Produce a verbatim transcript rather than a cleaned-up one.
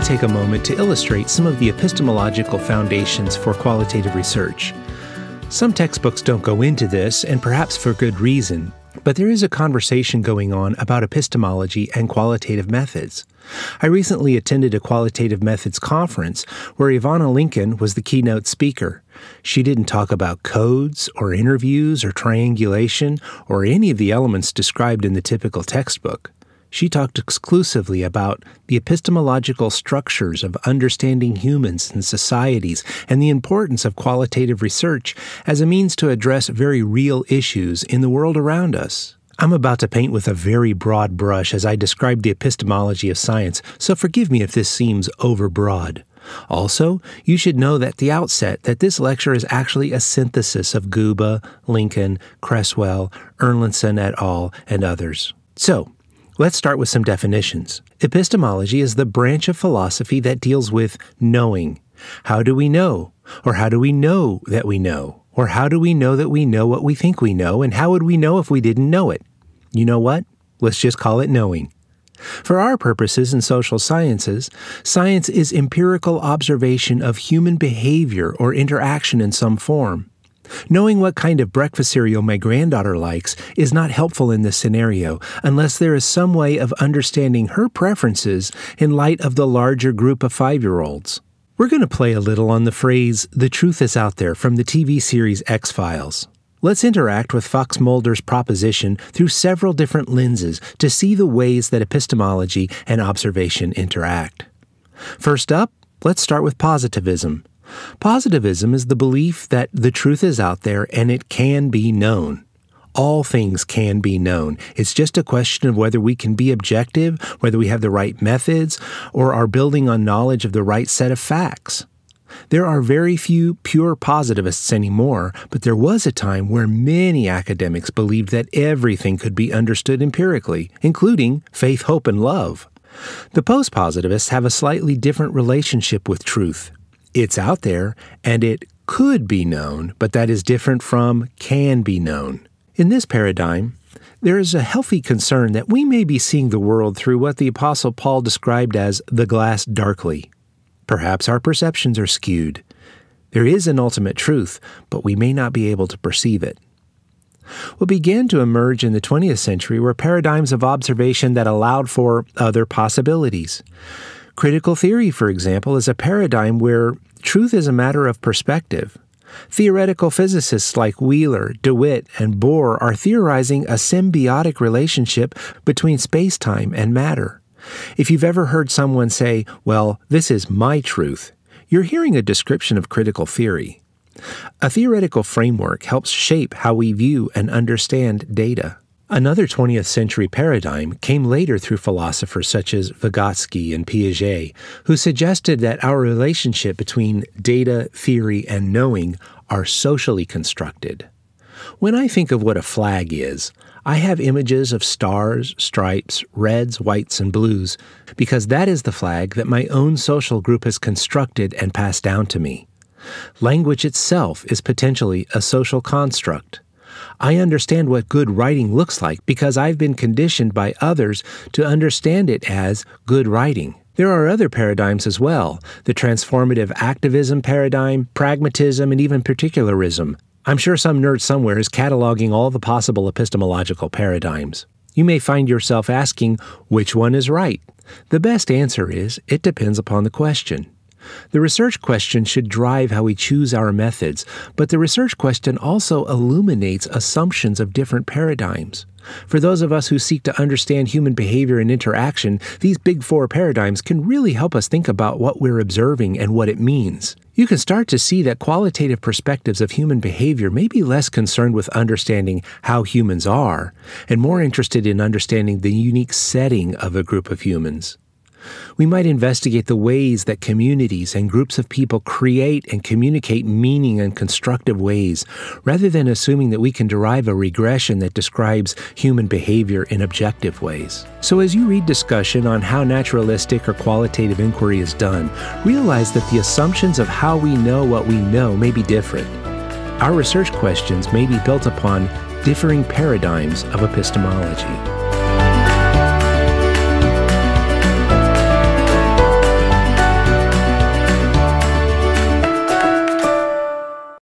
to take a moment to illustrate some of the epistemological foundations for qualitative research. Some textbooks don't go into this, and perhaps for good reason, but there is a conversation going on about epistemology and qualitative methods. I recently attended a qualitative methods conference where Ivana Lincoln was the keynote speaker. She didn't talk about codes or interviews or triangulation or any of the elements described in the typical textbook. She talked exclusively about the epistemological structures of understanding humans and societies and the importance of qualitative research as a means to address very real issues in the world around us. I'm about to paint with a very broad brush as I describe the epistemology of science, so forgive me if this seems overbroad. Also, you should know at the outset that this lecture is actually a synthesis of Guba, Lincoln, Cresswell, Erlandson et al., and others. So, let's start with some definitions. Epistemology is the branch of philosophy that deals with knowing. How do we know? Or how do we know that we know? Or how do we know that we know what we think we know? And how would we know if we didn't know it? You know what? Let's just call it knowing. For our purposes in social sciences, science is empirical observation of human behavior or interaction in some form. Knowing what kind of breakfast cereal my granddaughter likes is not helpful in this scenario unless there is some way of understanding her preferences in light of the larger group of five-year-olds. We're going to play a little on the phrase, "the truth is out there" from the T V series X-Files. Let's interact with Fox Mulder's proposition through several different lenses to see the ways that epistemology and observation interact. First up, let's start with positivism. Positivism is the belief that the truth is out there and it can be known. All things can be known. It's just a question of whether we can be objective, whether we have the right methods, or are building on knowledge of the right set of facts. There are very few pure positivists anymore, but there was a time where many academics believed that everything could be understood empirically, including faith, hope, and love. The post-positivists have a slightly different relationship with truth. It's out there, and it could be known, but that is different from can be known. In this paradigm, there is a healthy concern that we may be seeing the world through what the Apostle Paul described as the glass darkly. Perhaps our perceptions are skewed. There is an ultimate truth, but we may not be able to perceive it. What began to emerge in the twentieth century were paradigms of observation that allowed for other possibilities. Critical theory, for example, is a paradigm where truth is a matter of perspective. Theoretical physicists like Wheeler, DeWitt, and Bohr are theorizing a symbiotic relationship between space-time and matter. If you've ever heard someone say, "Well, this is my truth," you're hearing a description of critical theory. A theoretical framework helps shape how we view and understand data. Another twentieth century paradigm came later through philosophers such as Vygotsky and Piaget, who suggested that our relationship between data, theory, and knowing are socially constructed. When I think of what a flag is, I have images of stars, stripes, reds, whites, and blues, because that is the flag that my own social group has constructed and passed down to me. Language itself is potentially a social construct. I understand what good writing looks like because I've been conditioned by others to understand it as good writing. There are other paradigms as well, the transformative activism paradigm, pragmatism, and even particularism. I'm sure some nerd somewhere is cataloging all the possible epistemological paradigms. You may find yourself asking, which one is right? The best answer is, it depends upon the question. The research question should drive how we choose our methods, but the research question also illuminates assumptions of different paradigms. For those of us who seek to understand human behavior and interaction, these big four paradigms can really help us think about what we're observing and what it means. You can start to see that qualitative perspectives of human behavior may be less concerned with understanding how humans are, and more interested in understanding the unique setting of a group of humans. We might investigate the ways that communities and groups of people create and communicate meaning in constructive ways, rather than assuming that we can derive a regression that describes human behavior in objective ways. So as you read discussion on how naturalistic or qualitative inquiry is done, realize that the assumptions of how we know what we know may be different. Our research questions may be built upon differing paradigms of epistemology.